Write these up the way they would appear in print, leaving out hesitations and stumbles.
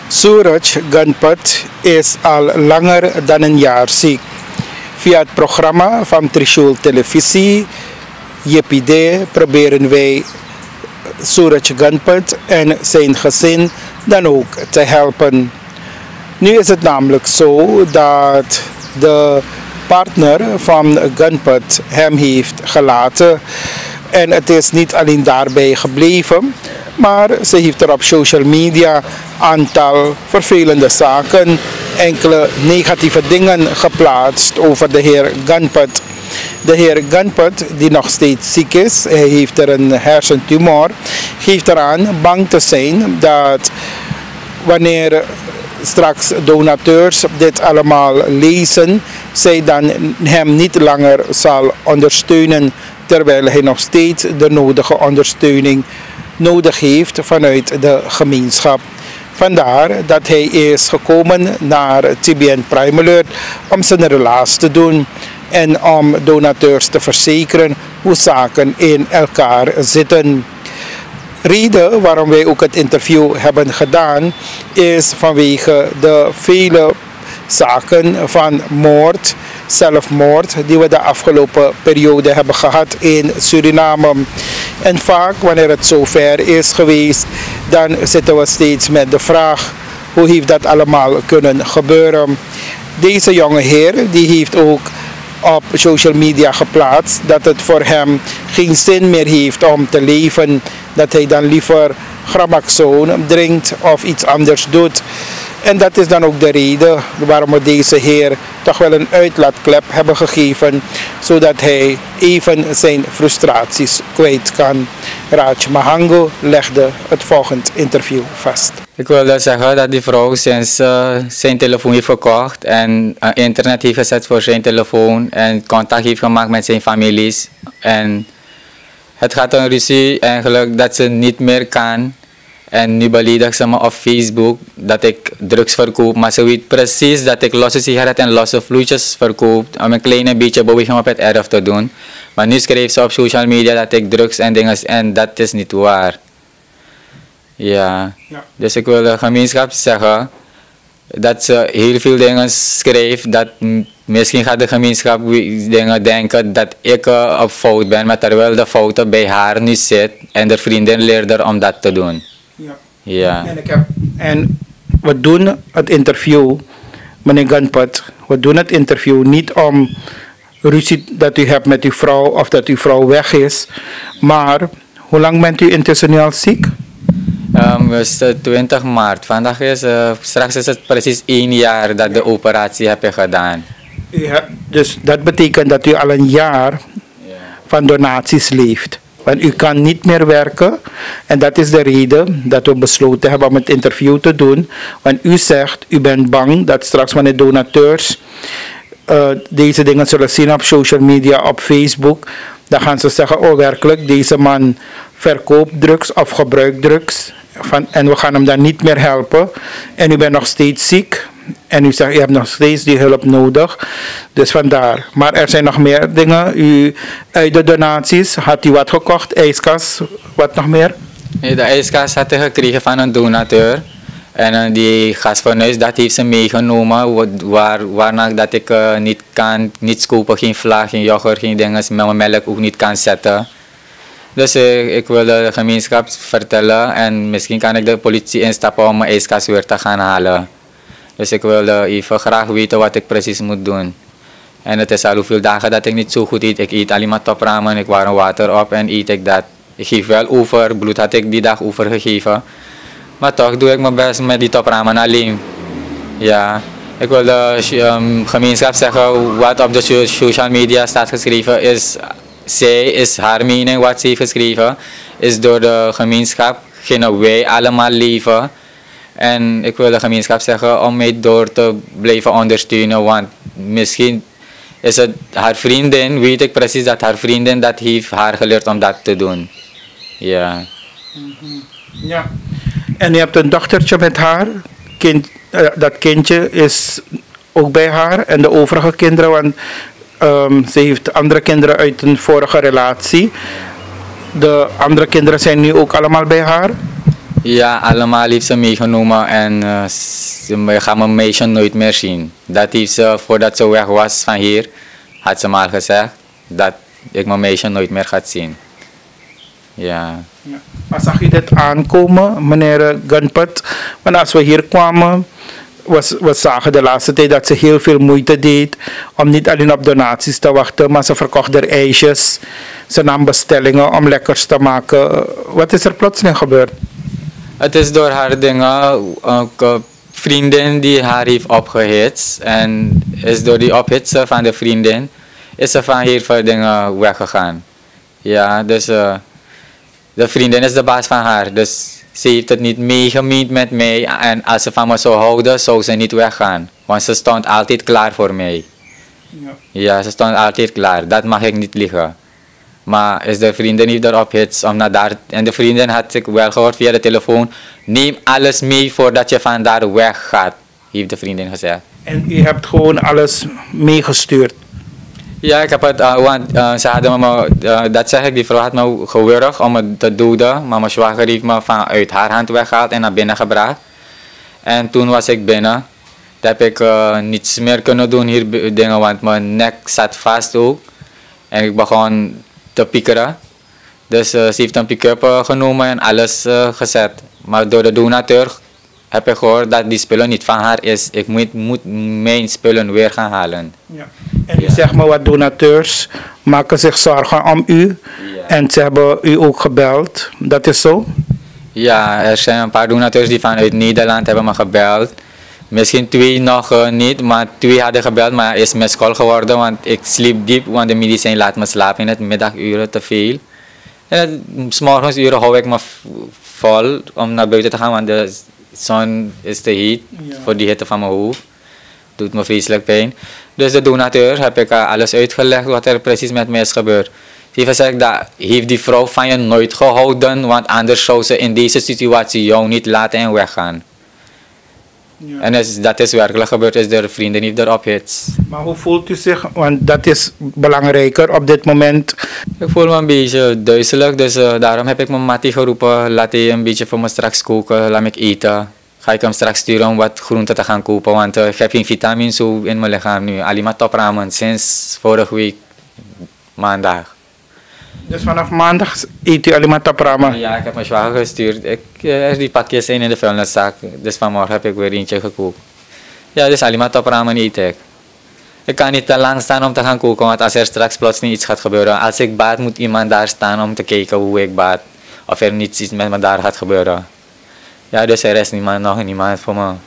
Suraj Ganpat is al langer dan een jaar ziek. Via het programma van Trishul Televisie, JPD, proberen wij Suraj Ganpat en zijn gezin dan ook te helpen. Nu is het namelijk zo dat de partner van Ganpat hem heeft gelaten. En het is niet alleen daarbij gebleven, maar ze heeft er op social media aantal vervelende zaken, enkele negatieve dingen geplaatst over de heer Ganpat. De heer Ganpat, die nog steeds ziek is, hij heeft er een hersentumor, geeft eraan bang te zijn dat wanneer straks donateurs dit allemaal lezen, zij dan hem niet langer zal ondersteunen, terwijl hij nog steeds de nodige ondersteuning nodig heeft vanuit de gemeenschap. Vandaar dat hij is gekomen naar TBN Prime Alert om zijn relaas te doen en om donateurs te verzekeren hoe zaken in elkaar zitten. Reden waarom wij ook het interview hebben gedaan is vanwege de vele zaken van moord, zelfmoord die we de afgelopen periode hebben gehad in Suriname. En vaak wanneer het zover is geweest, dan zitten we steeds met de vraag: hoe heeft dat allemaal kunnen gebeuren? Deze jonge heer die heeft ook op social media geplaatst dat het voor hem geen zin meer heeft om te leven, dat hij dan liever Gramaxoon drinkt of iets anders doet. En dat is dan ook de reden waarom we deze heer toch wel een uitlaatklep hebben gegeven, zodat hij even zijn frustraties kwijt kan. Raj Mahango legde het volgende interview vast. Ik wilde zeggen dat die vrouw sinds zijn telefoon heeft gekocht en internet heeft gezet voor zijn telefoon en contact heeft gemaakt met zijn families. En het gaat een ruzie eigenlijk dat ze niet meer kan. En nu beledigt ze me op Facebook dat ik drugs verkoop, maar ze weet precies dat ik losse sigaretten en losse vloeitjes verkoop om een klein beetje beweging op het erf te doen. Maar nu schreef ze op social media dat ik drugs en dingen en dat is niet waar. Ja. Dus ik wil de gemeenschap zeggen dat ze heel veel dingen schrijft dat misschien gaat de gemeenschap dingen denken dat ik op fout ben, maar terwijl de fouten bij haar nu zit en de vriendin leert er om dat te doen. Ja. En we doen het interview, meneer Ganpat, we doen het interview niet om ruzie dat u hebt met uw vrouw of dat uw vrouw weg is, maar hoe lang bent u intussen nu al ziek? Het is 20 maart. Vandaag is, straks is het precies 1 jaar dat de operatie heb ik gedaan. Dus dat betekent dat u al een jaar van donaties leeft. Want u kan niet meer werken en dat is de reden dat we besloten hebben om het interview te doen. Want u zegt, u bent bang dat straks wanneer donateurs deze dingen zullen zien op social media, op Facebook, dan gaan ze zeggen, oh werkelijk, deze man verkoopt drugs of gebruikt drugs en we gaan hem dan niet meer helpen. En u bent nog steeds ziek. En u zegt, u hebt nog steeds die hulp nodig. Dus vandaar. Maar er zijn nog meer dingen. U, uit de donaties, had u wat gekocht? IJskas, wat nog meer? De ijskas had ik gekregen van een donateur. En die gasfornuis, dat heeft ze meegenomen. Waarna dat ik niet kan, niets kopen, geen vla, geen yoghurt, geen dingen, met mijn melk ook niet kan zetten. Dus ik wil de gemeenschap vertellen en misschien kan ik de politie instappen om mijn ijskas weer te gaan halen. Dus ik wilde even graag weten wat ik precies moet doen. En het is al hoeveel dagen dat ik niet zo goed eet. Ik eet alleen maar topramen, ik warm water op en eet ik dat. Ik geef wel over, bloed had ik die dag overgegeven. Maar toch doe ik mijn best met die topramen alleen. Ja, ik wil de gemeenschap zeggen wat op de social media staat geschreven is. Zij is haar mening wat ze heeft geschreven. Is door de gemeenschap, gingen wij allemaal leven. En ik wil de gemeenschap zeggen om mij door te blijven ondersteunen, want misschien is het haar vriendin, weet ik precies dat haar vriendin dat heeft haar geleerd om dat te doen. Ja. Ja. En je hebt een dochtertje met haar, dat kindje is ook bij haar en de overige kinderen, want ze heeft andere kinderen uit een vorige relatie. De andere kinderen zijn nu ook allemaal bij haar? Ja, allemaal heeft ze meegenomen en we gaan mijn meisje nooit meer zien. Dat heeft ze, voordat ze weg was van hier, had ze maar gezegd dat ik mijn meisje nooit meer ga zien. Ja. Ja. Maar zag u dit aankomen, meneer Gunput? Want als we hier kwamen, we zagen de laatste tijd dat ze heel veel moeite deed om niet alleen op donaties te wachten, maar ze verkocht haar ijsjes. Ze nam bestellingen om lekkers te maken. Wat is er plotseling gebeurd? Het is door haar dingen, een vriendin die haar heeft opgehitst. En is door die ophitsen van de vriendin, is ze van hier voor dingen weggegaan. Ja, dus de vriendin is de baas van haar. Dus ze heeft het niet meegemeend met mij. En als ze van me zou houden, zou ze niet weggaan. Want ze stond altijd klaar voor mij. Ja, ja, ze stond altijd klaar. Dat mag ik niet liegen. Maar is de vriendin heeft erop hits om naar daar. En de vriendin had ik wel gehoord via de telefoon. Neem alles mee voordat je van daar weggaat, heeft de vriendin gezegd. En u hebt gewoon alles meegestuurd? Ja, ik heb het, want ze hadden me, dat zeg ik, die vrouw had me gewurgd om het te doden. Maar mijn zwager heeft me uit haar hand weggehaald en naar binnen gebracht. En toen was ik binnen. Toen heb ik niets meer kunnen doen hier dingen, want mijn nek zat vast ook. En ik begon te piekeren. Dus ze heeft een pick-up genomen en alles gezet. Maar door de donateur heb ik gehoord dat die spullen niet van haar is. Ik moet mijn spullen weer gaan halen. Ja. En u zegt maar wat donateurs maken zich zorgen om u. Ja. En ze hebben u ook gebeld. Dat is zo? Ja, er zijn een paar donateurs die vanuit Nederland hebben me gebeld. Misschien 2 nog niet, maar 2 hadden gebeld, maar is mijn school geworden, want ik sliep diep, want de medicijn laat me slapen in het middaguren te veel. En 's morgens uren hou ik me vol om naar buiten te gaan, want de zon is te heet voor die hitte van mijn hoofd. Doet me vreselijk pijn. Dus de donateur heb ik alles uitgelegd wat er precies met mij is gebeurd. Ze heeft gezegd dat heeft die vrouw van je nooit gehouden, want anders zou ze in deze situatie jou niet laten en weggaan. Ja. En dat is werkelijk gebeurd, is de vrienden niet erop hits. Maar hoe voelt u zich? Want dat is belangrijker op dit moment. Ik voel me een beetje duizelig, dus daarom heb ik mijn mattie geroepen. Laat hij een beetje voor me straks koken, laat me eten. Ga ik hem straks sturen om wat groenten te gaan kopen, want ik heb geen vitamine zo in mijn lichaam nu. Alleen maar topramen sinds vorige week maandag. Dus vanaf maandag eet u alleen maar topramen? Ja, ik heb mijn zwager gestuurd. Die pakjes zijn in de vuilniszak, dus vanmorgen heb ik weer eentje gekookt. Ja, dus alleen maar topramen eet ik. Ik kan niet te lang staan om te gaan koken, want als er straks plotseling iets gaat gebeuren. Als ik baat, moet iemand daar staan om te kijken hoe ik baat. Of er iets met me daar gaat gebeuren. Ja, dus er is nog niemand voor me.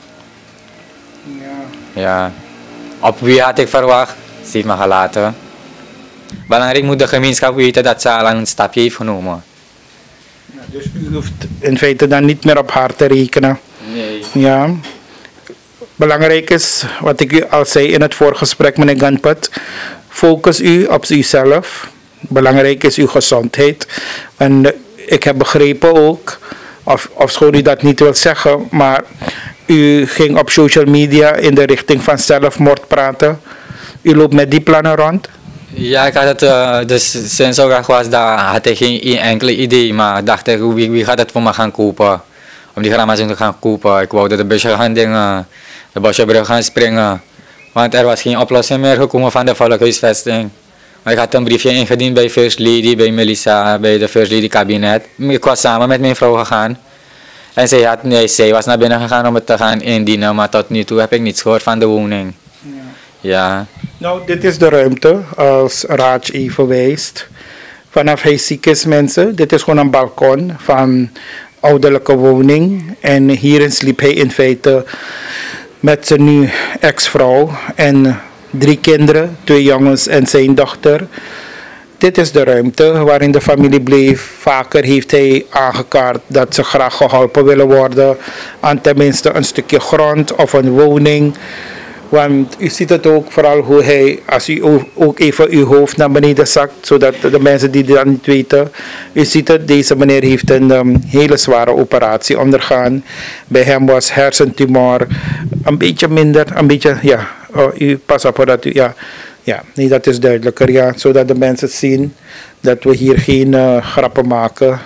Ja. Op wie had ik verwacht? Ze heeft me gelaten. Belangrijk moet de gemeenschap weten dat ze al een stapje heeft genomen. Ja, dus u hoeft in feite dan niet meer op haar te rekenen? Nee. Ja. Belangrijk is, wat ik u al zei in het voorgesprek, meneer Gunput, focus u op uzelf. Belangrijk is uw gezondheid. En ik heb begrepen ook, ofschoon u dat niet wil zeggen, maar u ging op social media in de richting van zelfmoord praten. U loopt met die plannen rond? Ja, ik had het, dus sinds ik weg was, had ik geen enkele idee, maar dacht ik, wie gaat het voor me gaan kopen? Om die gramma's te gaan kopen. Ik wou de busje gaan dingen, de Bosjebrug gaan springen, want er was geen oplossing meer gekomen van de volkshuisvesting. Maar ik had een briefje ingediend bij First Lady, bij Melissa, bij de First Lady kabinet. Ik was samen met mijn vrouw gegaan. En zij was naar binnen gegaan om het te gaan indienen, maar tot nu toe heb ik niets gehoord van de woning. Ja. Nou, dit is de ruimte, als Raj even wijst. Vanaf hij ziek is, mensen. Dit is gewoon een balkon van ouderlijke woning. En hierin sliep hij in feite met zijn nu ex-vrouw en 3 kinderen, 2 jongens en zijn dochter. Dit is de ruimte waarin de familie bleef. Vaker heeft hij aangekaart dat ze graag geholpen willen worden aan tenminste een stukje grond of een woning. Want u ziet het ook vooral hoe hij, als u ook even uw hoofd naar beneden zakt, zodat de mensen die dat niet weten. U ziet het, deze meneer heeft een hele zware operatie ondergaan. Bij hem was hersentumor een beetje minder, een beetje, ja, u pas op dat u, ja, nee, dat is duidelijker, ja, zodat de mensen zien dat we hier geen grappen maken.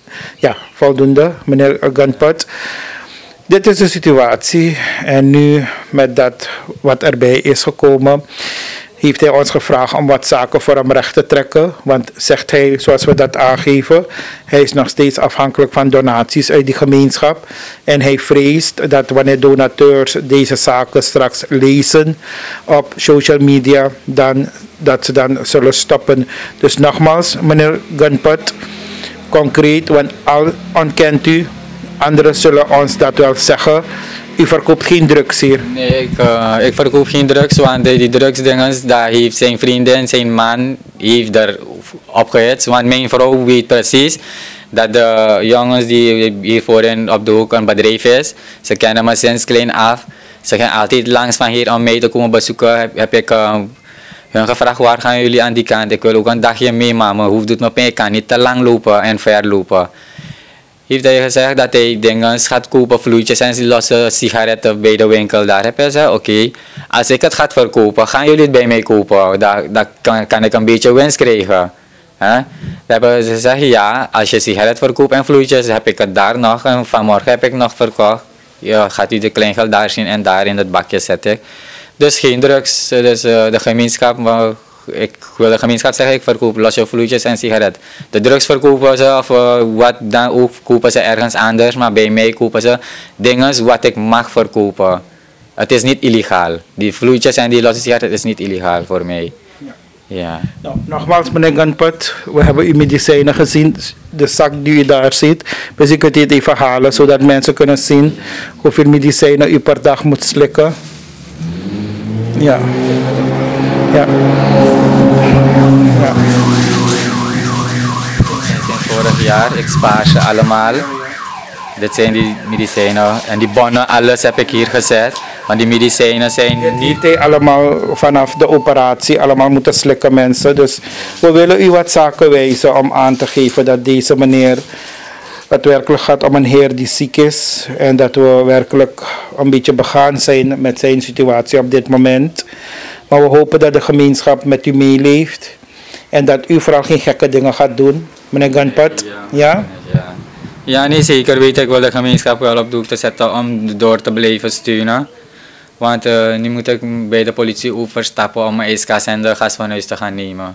Ja, voldoende, meneer Gunput. Dit is de situatie en nu met dat wat erbij is gekomen, heeft hij ons gevraagd om wat zaken voor hem recht te trekken. Want zegt hij, zoals we dat aangeven, hij is nog steeds afhankelijk van donaties uit die gemeenschap. En hij vreest dat wanneer donateurs deze zaken straks lezen op social media, dat ze dan zullen stoppen. Dus nogmaals, meneer Gunput, concreet, want al ontkent u, anderen zullen ons dat wel zeggen. U verkoopt geen drugs hier? Nee, ik verkoop geen drugs, want die drugsdingen, daar heeft zijn vriendin, zijn man, heeft er opgehitst. Want mijn vrouw weet precies dat de jongens die hier voorin op de hoek een bedrijf is, ze kennen me sinds klein af. Ze gaan altijd langs van hier om mij te komen bezoeken. Heb ik hun gevraagd, waar gaan jullie aan die kant? Ik wil ook een dagje mee, maar mijn hoofd doet me pijn. Ik kan niet te lang lopen en ver lopen. Heeft hij gezegd dat hij dingen gaat kopen, vloeitjes en losse sigaretten bij de winkel. Daar heb hij gezegd, oké, als ik het ga verkopen, gaan jullie het bij mij kopen? Daar kan ik een beetje winst krijgen. Daar hebben ze gezegd, ja, als je sigaret verkoopt en vloeitjes, heb ik het daar nog. En vanmorgen heb ik nog verkocht. Ja, gaat u de kleingeld daar zien en daar in het bakje zetten. Dus geen drugs, dus de gemeenschap... Ik wil de gemeenschap zeggen, ik verkoop losse vloeitjes en sigaret. De drugs verkopen ze of wat dan ook kopen ze ergens anders, maar bij mij kopen ze dingen wat ik mag verkopen. Het is niet illegaal. Die vloeitjes en die losse sigaret is niet illegaal voor mij. Ja. Nou, nogmaals meneer Gunput, we hebben uw medicijnen gezien, de zak die u daar ziet. Dus u kunt dit even halen, zodat mensen kunnen zien hoeveel medicijnen u per dag moet slikken. Ja. Ja. Ja. Sinds vorig jaar, ik spaar ze allemaal. Dit zijn die medicijnen en die bonnen, alles heb ik hier gezet. Want die medicijnen zijn niet... Dit allemaal vanaf de operatie, allemaal moeten slikken mensen. Dus we willen u wat zaken wijzen om aan te geven dat deze meneer... Het werkelijk gaat om een heer die ziek is. En dat we werkelijk een beetje begaan zijn met zijn situatie op dit moment. Maar we hopen dat de gemeenschap met u meeleeft. En dat u vooral geen gekke dingen gaat doen. Meneer Gunput, ja? Ja, nee, zeker weet ik wel de gemeenschap wel op de hoek te zetten om door te blijven steunen. Want nu moet ik bij de politie overstappen om mijn ijskast en de gas van huis te gaan nemen.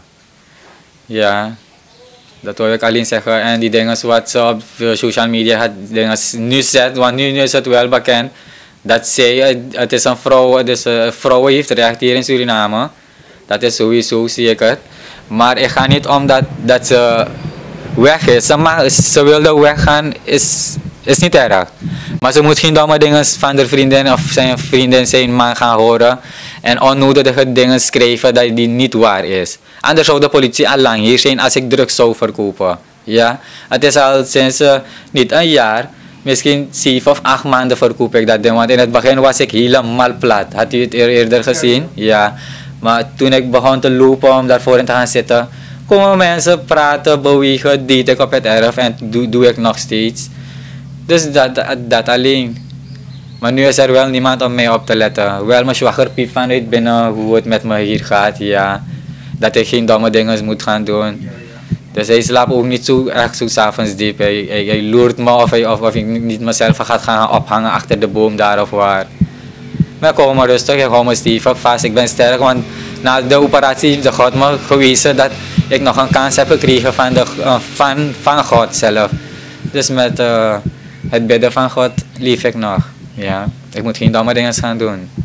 Ja, dat wil ik alleen zeggen. En die dingen wat ze op social media nu zet, want nu is het wel bekend. Dat zij, het is een vrouw, dus vrouwen heeft recht hier in Suriname. Dat is sowieso, zie ik het. Maar ik ga niet omdat dat ze weg is. Ze wilde weggaan, is niet erg. Maar ze moet geen domme dingen van de vriendin of zijn vriendin zijn man gaan horen. En onnodige dingen schrijven dat die niet waar is. Anders zou de politie al lang hier zijn als ik drugs zou verkopen. Ja? Het is al sinds niet een jaar. Misschien 7 of 8 maanden verkoop ik dat ding. Want in het begin was ik helemaal plat. Had u het eerder gezien? Ja. Maar toen ik begon te lopen om daarvoor in te gaan zitten, komen mensen praten, bewegen, deed ik op het erf en doe ik nog steeds. Dus dat alleen. Maar nu is er wel niemand om mij op te letten. Wel mijn zwager piep vanuit binnen hoe het met me hier gaat. Ja. Dat ik geen domme dingen moet gaan doen. Dus hij slaapt ook niet zo echt zo 's avonds diep. Hij loert me of ik niet mezelf ga gaan ophangen achter de boom daar of waar. Maar ik hou me rustig, ik hou me stevig vast. Ik ben sterk, want na de operatie heeft God me gewezen dat ik nog een kans heb gekregen van God zelf. Dus met het bidden van God leef ik nog. Ja. Ik moet geen domme dingen gaan doen.